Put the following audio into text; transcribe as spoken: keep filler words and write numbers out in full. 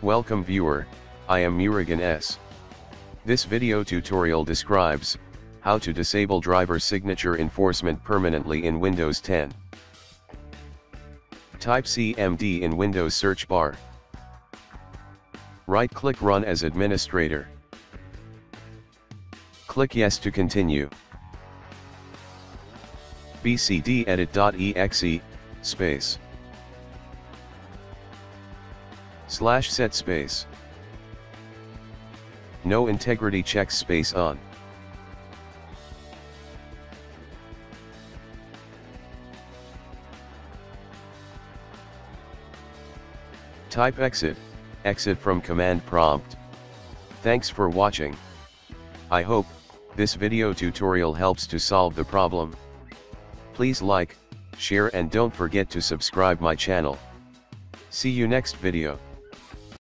Welcome viewer, I am Murugan S. This video tutorial describes how to disable driver signature enforcement permanently in Windows ten. Type C M D in Windows search bar. Right-click Run as administrator. Click Yes to continue. bcdedit.exe, space. Slash set space. No integrity checks space on. Type exit, exit from command prompt. Thanks for watching. I hope this video tutorial helps to solve the problem. Please like, share and don't forget to subscribe my channel. See you next video.